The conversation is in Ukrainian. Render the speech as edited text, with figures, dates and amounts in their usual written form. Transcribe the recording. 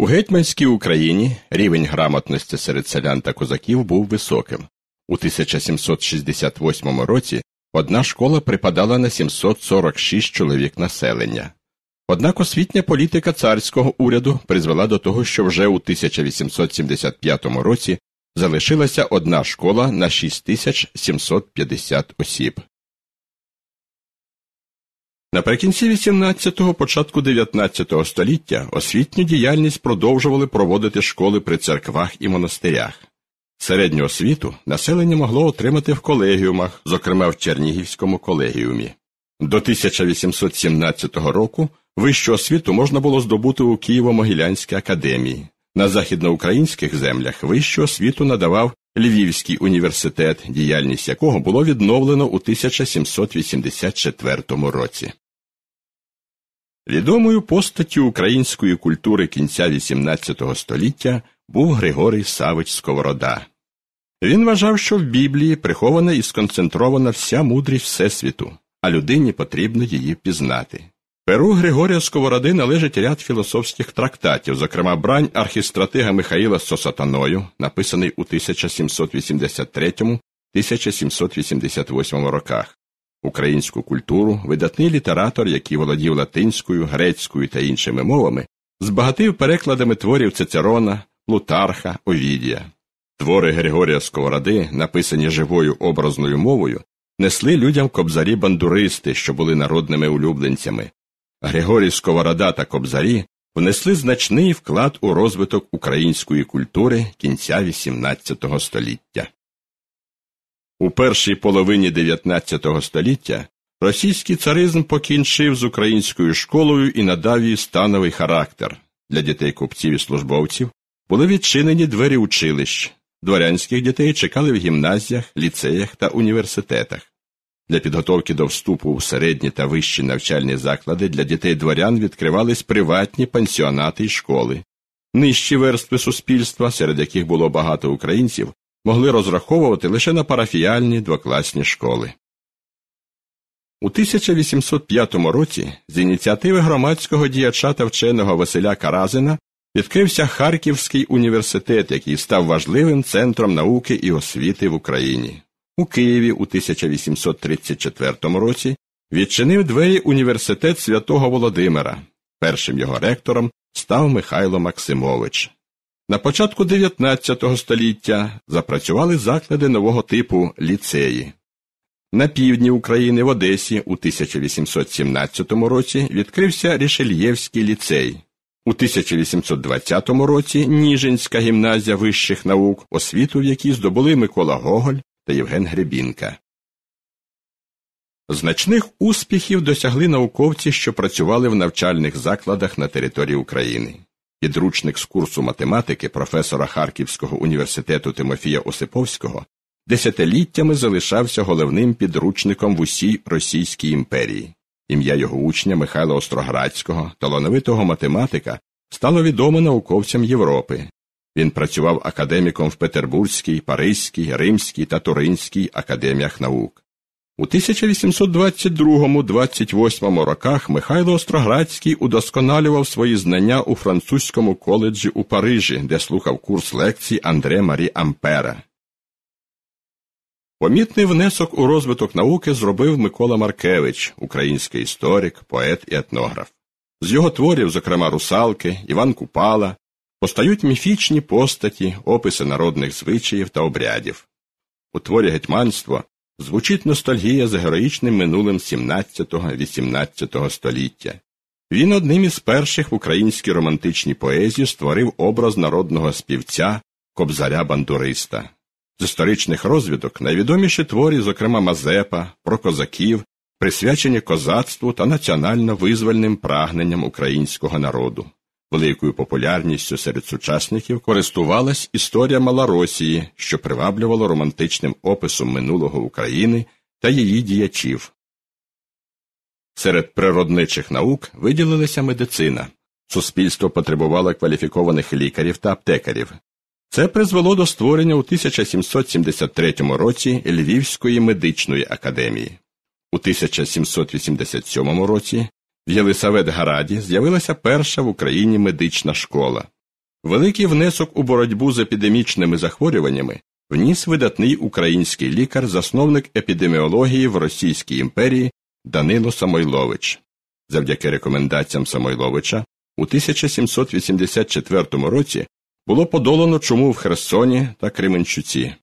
У гетьманській Україні рівень грамотності серед селян та козаків був високим. У 1768 році одна школа припадала на 746 чоловік населення. Однак освітня політика царського уряду призвела до того, що вже у 1875 році залишилася одна школа на 6750 осіб. Наприкінці 18-го, початку 19-го століття освітню діяльність продовжували проводити школи при церквах і монастирях. Середню освіту населення могло отримати в колегіумах, зокрема в Чернігівському колегіумі. До 1817 року вищу освіту можна було здобути у Києво-Могилянській академії. На західноукраїнських землях вищу освіту надавав Львівський університет, діяльність якого було відновлено у 1784 році. Відомою постаттю української культури кінця XVIII століття був Григорій Савич Сковорода. Він вважав, що в Біблії прихована і сконцентрована вся мудрість Всесвіту, а людині потрібно її пізнати. Перу Григорія Сковороди належить ряд філософських трактатів, зокрема брань архістратига Михаїла з Сосатаною, написаний у 1783-1788 роках. Українську культуру видатний літератор, який володів латинською, грецькою та іншими мовами, збагатив перекладами творів Цицерона, Плутарха, Овідія. Твори Григорія Сковороди, написані живою образною мовою, несли людям кобзарі-бандуристи, що були народними улюбленцями. Григорій Сковорода та кобзарі внесли значний вклад у розвиток української культури кінця XVIII століття. У першій половині XIX століття російський царизм покінчив з українською школою і надав їй становий характер. Для дітей купців і службовців були відчинені двері училищ. Дворянських дітей чекали в гімназіях, ліцеях та університетах. Для підготовки до вступу в середні та вищі навчальні заклади для дітей дворян відкривались приватні пансіонати й школи. Нижчі верстви суспільства, серед яких було багато українців, могли розраховувати лише на парафіяльні двокласні школи. У 1805 році з ініціативи громадського діяча та вченого Василя Каразина відкрився Харківський університет, який став важливим центром науки і освіти в Україні. У Києві у 1834 році відчинив двері університет Святого Володимира. Першим його ректором став Михайло Максимович. На початку 19 століття запрацювали заклади нового типу ліцеї. На півдні України в Одесі у 1817 році відкрився Рішельєвський ліцей. У 1820 році Ніжинська гімназія вищих наук, освіту в якій здобули Микола Гоголь та Євген Гребінка. Значних успіхів досягли науковці, що працювали в навчальних закладах на території України. Підручник з курсу математики професора Харківського університету Тимофія Осиповського десятиліттями залишався головним підручником в усій Російській імперії. Ім'я його учня Михайла Остроградського, талановитого математика, стало відомо науковцям Європи. Він працював академіком в Петербурзькій, Паризькій, Римській та Туринській академіях наук. У 1822-28 роках Михайло Остроградський удосконалював свої знання у французькому коледжі у Парижі, де слухав курс лекцій Андре Марі Ампера. Помітний внесок у розвиток науки зробив Микола Маркевич, український історик, поет і етнограф. З його творів, зокрема «Русалки», «Іван Купала», постають міфічні постаті, описи народних звичаїв та обрядів. У творі «Гетьманство» звучить ностальгія за героїчним минулим 17-18 століття. Він одним із перших в українській романтичній поезії створив образ народного співця, кобзаря-бандуриста. З історичних розвідок найвідоміші твори, зокрема «Мазепа», про козаків, присвячені козацтву та національно-визвольним прагненням українського народу. Великою популярністю серед сучасників користувалась історія Малоросії, що приваблювало романтичним описом минулого України та її діячів. Серед природничих наук виділилася медицина. Суспільство потребувало кваліфікованих лікарів та аптекарів. Це призвело до створення у 1773 році Львівської медичної академії. У 1787 році в Єлисаветграді з'явилася перша в Україні медична школа. Великий внесок у боротьбу з епідемічними захворюваннями вніс видатний український лікар, засновник епідеміології в Російській імперії Данило Самойлович. Завдяки рекомендаціям Самойловича у 1784 році було подолано чуму в Херсоні та Кременчуці.